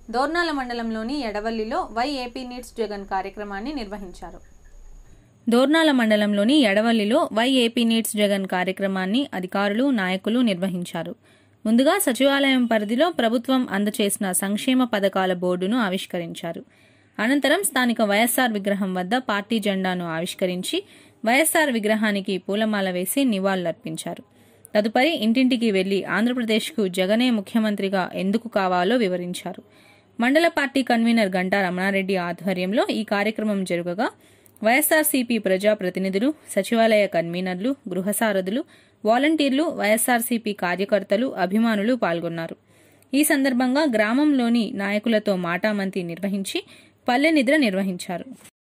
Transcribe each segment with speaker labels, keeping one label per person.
Speaker 1: దోర్నాల మండలంలోని ఎడవల్లిలో why AP needs Jagan కార్యక్రమాన్ని నిర్వహించారు. దోర్నాల మండలంలోని ఎడవల్లిలో వై ఏపీ నీడ్స్ జగన్ కార్యక్రమాన్ని అధికారులు, నాయకులు నిర్వహించారు. ముందుగా సచివాలయం పరిధిలో ప్రభుత్వం అందచేసిన సంక్షేమ పథకాల బోర్డును ఆవిష్కరించారు. అనంతరం స్థానిక వైఎస్ఆర్ విగ్రహం వద్ద పార్టీ జెండాను ఆవిష్కరించి వైఎస్ఆర్ విగ్రహానికి పూలమాల వేసి నివాళులర్పించారు. తదుపరి ఇంటింటికి వెళ్లి ఆంధ్రప్రదేశ్కు జగనే ముఖ్యమంత్రిగా ఎందుకు కావాలో వివరించారు. మండల పార్టీ కన్వీనర్ గంటా రమణారెడ్డి ఆధ్వర్యంలో ఈ కార్యక్రమం జరగగా వైఎస్ఆర్సీపీ ప్రజాప్రతినిధులు, సచివాలయ కన్వీనర్లు, గృహసారథులు, వాలంటీర్లు, వైఎస్ఆర్సీపీ కార్యకర్తలు, అభిమానులు పాల్గొన్నారు. ఈ సందర్భంగా గ్రామంలోని నాయకులతో మాటామంతి నిర్వహించి పల్లె నిద్ర నిర్వహించారు.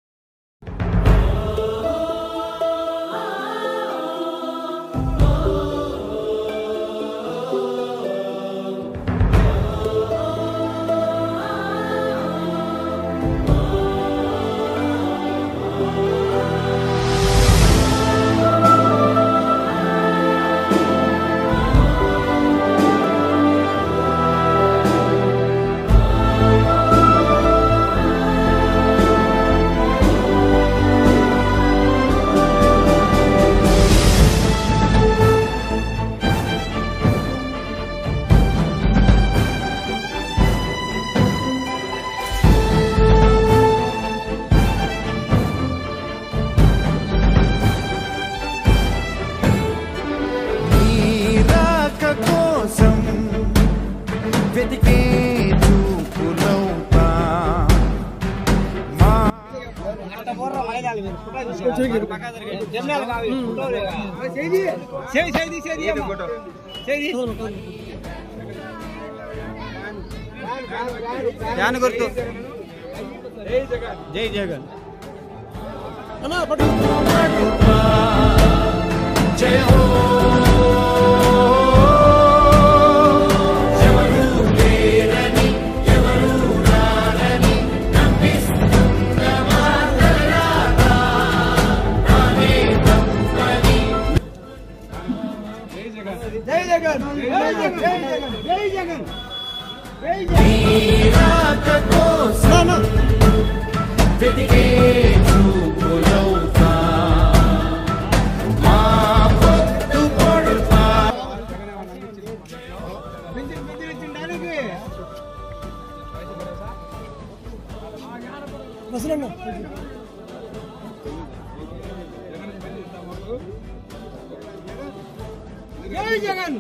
Speaker 2: గుర్తు జై జగన్ జయ హో జగన్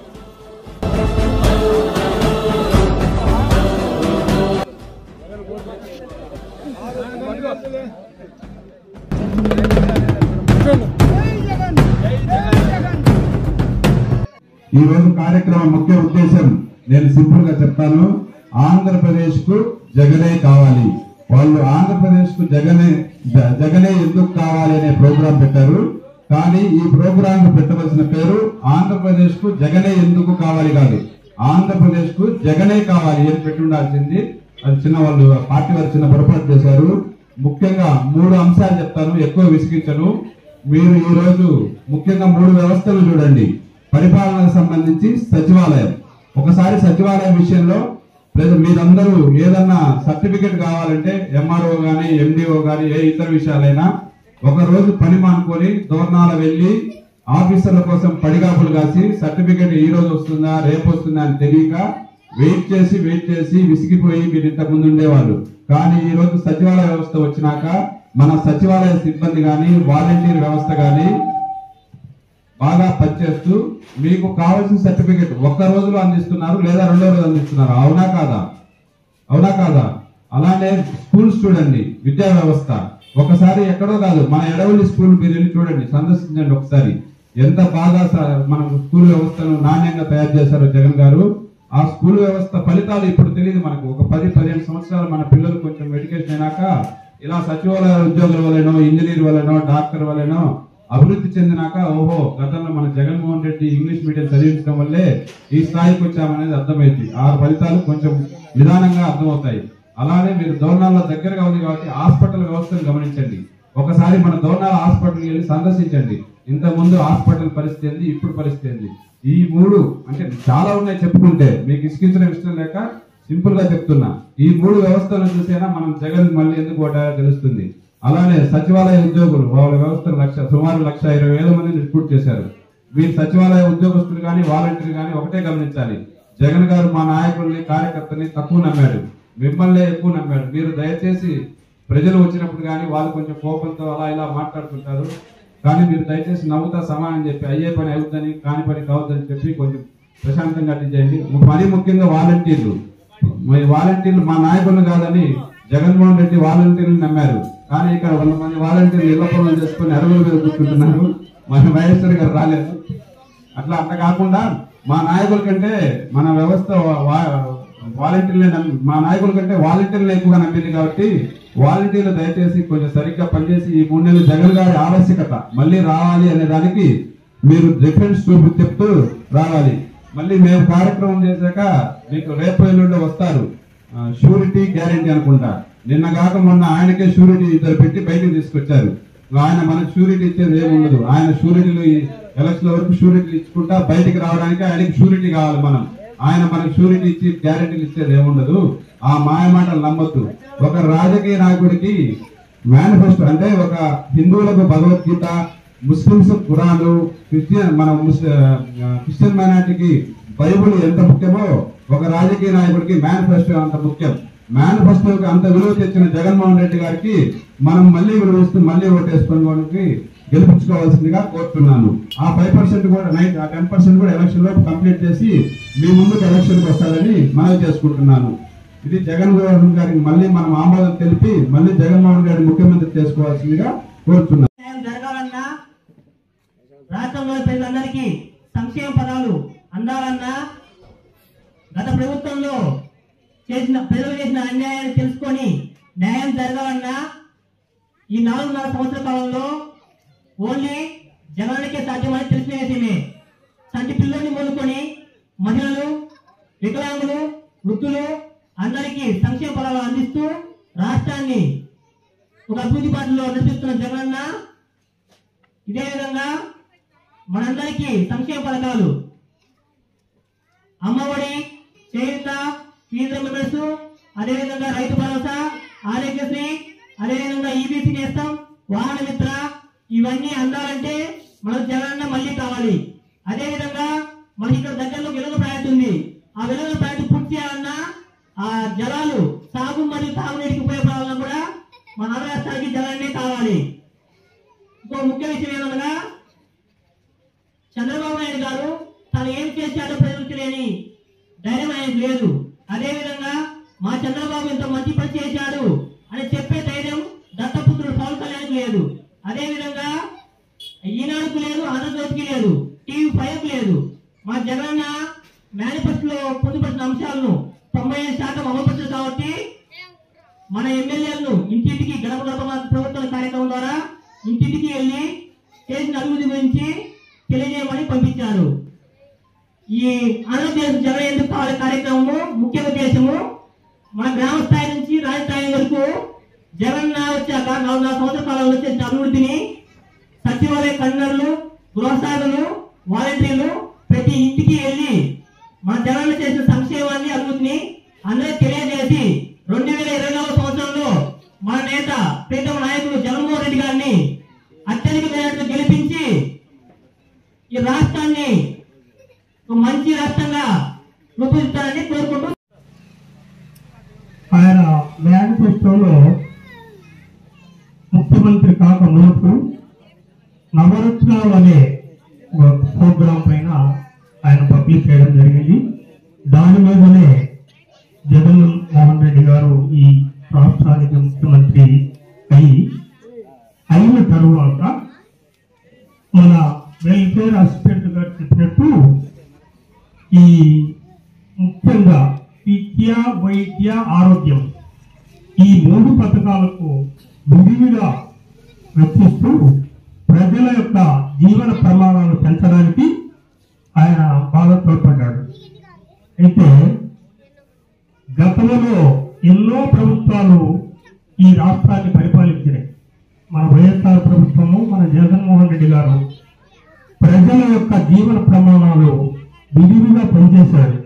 Speaker 3: ఈ రోజు కార్యక్రమం ముఖ్య ఉద్దేశం నేను సింపుల్ గా చెప్తాను. ఆంధ్రప్రదేశ్ కు జగనే కావాలి. వాళ్ళు ఆంధ్రప్రదేశ్ కు జగనే ఎందుకు కావాలి అనే ప్రోగ్రాం పెట్టారు. కానీ ఈ ప్రోగ్రాం కు పెట్టవలసిన పేరు ఆంధ్రప్రదేశ్ కు జగనే ఎందుకు కావాలి కాదు, ఆంధ్రప్రదేశ్ కు జగనే కావాలి అని పెట్టి ఉండాల్సింది. అది చిన్న వాళ్ళు పార్టీ వారు చిన్న పొరపాటు చేశారు. ముఖ్యంగా 3 అంశాలు చెప్తాను, ఎక్కువ విసిగించను. మీరు ఈ రోజు ముఖ్యంగా 3 వ్యవస్థలు చూడండి. పరిపాలనకు సంబంధించి సచివాలయం. ఒకసారి సచివాలయం విషయంలో మీరందరూ ఏదన్నా సర్టిఫికెట్ కావాలంటే ఎంఆర్ఓ గానీ, ఎండిఓ గానీ, ఏ ఇతర విషయాలైనా ఒక రోజు పని మానుకొని దోర్నాల వెళ్లి ఆఫీసర్ల కోసం పడిగాపులు కాసి సర్టిఫికెట్ ఈ రోజు వస్తుందా రేపు వస్తుందా అని తెలియక వెయిట్ చేసి విసిగిపోయి మీరు ఇంతకు ముందు ఉండేవాళ్ళు. కానీ ఈ రోజు సచివాలయ వ్యవస్థ వచ్చినాక మన సచివాలయ సిబ్బంది గాని, వాలంటీర్ వ్యవస్థ గాని బాగా పనిచేస్తూ మీకు కావాల్సిన సర్టిఫికెట్ ఒక్క రోజులో అందిస్తున్నారు, లేదా 2వ రోజు అందిస్తున్నారు. అవునా కాదా? అలానే స్కూల్స్ చూడండి, విద్యా వ్యవస్థ. ఒకసారి ఎక్కడో కాదు, మన ఎడవల్లి స్కూల్ మీరు వెళ్ళి చూడండి, సందర్శించండి ఒకసారి. ఎంత బాగా మనం స్కూల్ వ్యవస్థను నాణ్యంగా తయారు చేశారో జగన్ గారు. ఆ స్కూల్ వ్యవస్థ ఫలితాలు ఇప్పుడు తెలియదు మనకు. ఒక 10-15 సంవత్సరాలు మన పిల్లలు కొంచెం ఎడ్యుకేషన్ అయినాక ఇలా సచివాలయ ఉద్యోగుల వల్లనో, ఇంజనీర్ వల్లనో, డాక్టర్ వల్లనో అభివృద్ధి చెందినాక ఓహో గతంలో మన జగన్మోహన్ రెడ్డి ఇంగ్లీష్ మీడియం చదివించడం వల్లే ఈ స్థాయికి వచ్చామనేది అర్థమైంది. ఆ ఫలితాలు కొంచెం నిదానంగా అర్థమవుతాయి. అలానే మీరు దోర్నాల దగ్గరగా ఉంది కాబట్టి హాస్పిటల్ వ్యవస్థను గమనించండి. ఒకసారి మన దోర్నాల హాస్పిటల్కి వెళ్ళి సందర్శించండి. ఇంత ముందు హాస్పిటల్ పరిస్థితి ఏంది, ఇప్పుడు పరిస్థితి ఏంది. ఈ 3 అంటే చాలా ఉన్నాయి చెప్పుకుంటే, మీకు ఇసుకించడం ఇష్టం లేక సింపుల్ గా చెప్తున్నా. ఈ 3 వ్యవస్థలను చూసైనా మనం జగన్ మళ్ళీ ఎందుకు ఓటారో తెలుస్తుంది. అలానే సచివాలయ ఉద్యోగులు వాళ్ళ వ్యవస్థలు సుమారు 1,20,000 మందిని రిక్రూట్ చేశారు. వీరు సచివాలయ ఉద్యోగస్తులు కానీ వాలంటీర్లు కానీ ఒకటే గమనించాలి, జగన్ గారు మా నాయకుల్ని కార్యకర్తని తక్కువ నమ్మాడు, మిమ్మల్ని ఎక్కువ నమ్మాడు. మీరు దయచేసి ప్రజలు వచ్చినప్పుడు కానీ వాళ్ళు కొంచెం కోపంతో అలా ఇలా మాట్లాడుతుంటారు, కానీ మీరు దయచేసి నవ్వుతా సమానం చెప్పి అయ్యే పని అవుతుందని కాని పని కావద్దని చెప్పి కొంచెం ప్రశాంతంగా చేయండి. మరీ ముఖ్యంగా వాలంటీర్లు మా నాయకులను కాదని జగన్మోహన్ రెడ్డి వాలంటీర్లు నమ్మారు, కానీ ఇక్కడ 100 మంది వాలంటీర్లు ఇళ్ల పనులు చేసుకుని అరుగుల మీద కూర్చుంటున్నారు. మన మహేశ్వరి గారు రాలేదు. అట్లా కాకుండా మా నాయకుల కంటే మన వ్యవస్థ మా నాయకుల కంటే వాలంటీర్లు ఎక్కువగా నమ్మింది కాబట్టి వాలంటీర్లు దయచేసి కొంచెం సరిగ్గా పనిచేసి ఈ 3 నెలలు జగన్ గారి ఆవశ్యకత మళ్ళీ రావాలి అనే దానికి మీరు రిఫరెన్స్ చెప్తూ రావాలి. మళ్ళీ మేము కార్యక్రమం చేశాక మీకు రేపు ఎల్లుండి వస్తారు షూరిటీ గ్యారెంటీ అనుకుంటా. నిన్న కాక మొన్న ఆయనకే షూరిటీ ఇద్దరు పెట్టి బయటకు తీసుకొచ్చారు. ఆయన మనకు షూరిటీ ఇచ్చేది ఏముండదు. ఆయన షూరిటీలు ఎలక్షన్ వరకు షూరిటీలు ఇచ్చుకుంటా బయటికి రావడానికి ఆయనకి షూరిటీ కావాలి. ఆయన మనకు షూరిటీ ఇచ్చి గ్యారెంటీలు ఇచ్చేది ఏముండదు. ఆ మాయ మాటలు నమ్మొద్దు. ఒక రాజకీయ నాయకుడికి మేనిఫెస్టో అంటే ఒక హిందువులకు భగవద్గీత, ముస్లింస్ ఖురాను, క్రిస్టియన్ మైనారిటీకి బైబుల్ ఎంత ముఖ్యమో ఒక రాజకీయ నాయకుడికి మేనిఫెస్టో అంత ముఖ్యం. మేనిఫెస్టోకి అంత విలువ తెచ్చిన జగన్మోహన్ రెడ్డి గారికి మనం మళ్ళీ విలువిస్తూ మళ్ళీ ఓటేసుకోవడానికి గెలిపించుకోవాల్సిందిగా కోరుతున్నాను. ఆ 5% కూడా 10% కూడా ఎలక్షన్ లో కంప్లీట్ చేసి మీ ముందుకు ఎలక్షన్ కి వస్తారని మనవి చేసుకుంటున్నాను. ఇది జగన్మోహన్ గారికి మళ్ళీ మనం ఆమోదం తెలిపి మళ్ళీ జగన్మోహన్ గారిని ముఖ్యమంత్రి చేసుకోవాల్సిందిగా కోరుతున్నాను.
Speaker 4: జరగాలన్నా రాష్ట్రంలో ప్రజలందరికీ సంక్షేమ పదాలు అందాలన్నా గత ప్రభుత్వంలో ప్రజలు చేసిన అన్యాయాన్ని తెలుసుకొని న్యాయం జరగాలన్నా ఈ 4.5 సంవత్సరాల కాలంలో ఓన్లీ జగన్కే సాధ్యమని తెలిసిన విషయమే. సంటి పిల్లల్ని మొదలుకొని మహిళలు, వికలాంగులు, వృద్ధులు అందరికీ సంక్షేమ పదాలు అందిస్తూ రాష్ట్రాన్ని ఒక అభివృద్ధి బాటలో నడిపిస్తున్న జగనన్న ఇదే విధంగా మనందరికీ సంక్షేమ పథకాలు అమ్మఒడి, చేయూత, ఫీజు రియంబర్స్మెంట్స్, అదేవిధంగా రైతు భరోసా, ఆరోగ్యశ్రీ, అదేవిధంగా ఈబీసీ నేస్తం, వాహన మిత్ర ఇవన్నీ అందాలంటే మనకు జగనన్న మళ్ళీ కావాలి. అదేవిధంగా మనకి ఇక్కడ దగ్గరలో వెలుగు ప్రాజెక్ట్ ఉంది. ఆ వెలుగు ప్రాజెక్ట్ పూర్తి చేయాలన్నా ఆ జలాలు సాగు మరియు తాగునీటికి ఉపయోగపడాలన్నా కూడా మన ఆంధ్ర రాష్ట్రానికి జగనన్నే కావాలి. ఇంకో ముఖ్య విషయం ఏమనగా చంద్రబాబు నాయుడు గారు తను ఏం చేశాడో ప్రజలకు తెలియని ధైర్యం ఆయనకు లేదు. అదేవిధంగా మా చంద్రబాబు ఇంత మంచి పని చేశాడు అని చెప్పే ధైర్యం దత్తపుత్రుడు పవన్ కళ్యాణ్కి లేదు. అదేవిధంగా ఈనాడుకు లేదు, ఆంధ్రజ్యోతికి లేదు, TV5 లేదు. మా జగనన్న మేనిఫెస్టోలో పొందుపరిచిన అంశాలను 95% అమలుపరచదు కాబట్టి మన ఎమ్మెల్యేలను ఇంటింటికి గడప గడప ప్రభుత్వ కార్యక్రమం ద్వారా ఇంటింటికి వెళ్ళి చేసిన అభివృద్ధి గురించి తెలియజేయమని పంపించారు. ఈ ఆంధ్రప్రదేశ్ జగన్ ఎందుకు కావాలి కార్యక్రమము ముఖ్య ఉద్దేశము మన గ్రామ స్థాయి నుంచి రాజస్థాయి వరకు జగన్ వచ్చాక 4 సంవత్సరాల కాలంలో చేసిన అభివృద్ధిని సచివాలయ కన్వీనర్లు, గృహసాధులు, వాలంటీర్లు ప్రతి ఇంటికి వెళ్ళి మన జగన్ చేసిన సంక్షేమాన్ని అభివృద్ధిని అందరికీ తెలియజేసి 2024 సంవత్సరంలో మన నేత ప్రీతమ నాయకుడు జగన్మోహన్ రెడ్డి గారిని అత్యధిక మెజార్టీతో గెలిపించి ఈ రాష్ట్రాన్ని ఒక మంచి రాష్ట్రంగా రూపొందించాలని కోరుకుంటూ
Speaker 5: ఆయన మేనిఫెస్టోలో ముఖ్యమంత్రి కాక మునుపు నవరత్నాలు అనే ప్రోగ్రాం పైన ఆయన పబ్లిక్ చేయడం జరిగింది. దాని మీదనే జగన్మోహన్ రెడ్డి గారు ఈ రాష్ట్రానికి ముఖ్యమంత్రి అయిన తరువాత మన వెల్ఫేర్ అసిస్టెంట్ గారు చెప్పినట్టు ఈ ముఖ్యంగా విద్య, వైద్య, ఆరోగ్యం ఈ 3 పథకాలకు విధిగా వెచ్చిస్తూ ప్రజల యొక్క జీవన ప్రమాణాలను పెంచడానికి ఆయన బాగా తోడ్పడ్డాడు. అయితే గతంలో ఎన్నో ప్రభుత్వాలు ఈ రాష్ట్రాన్ని పరిపాలించినాయి. మన వైఎస్ఆర్ ప్రభుత్వము, మన జగన్మోహన్ రెడ్డి గారు ప్రజల యొక్క జీవన ప్రమాణాలు విధిగా పనిచేశారు.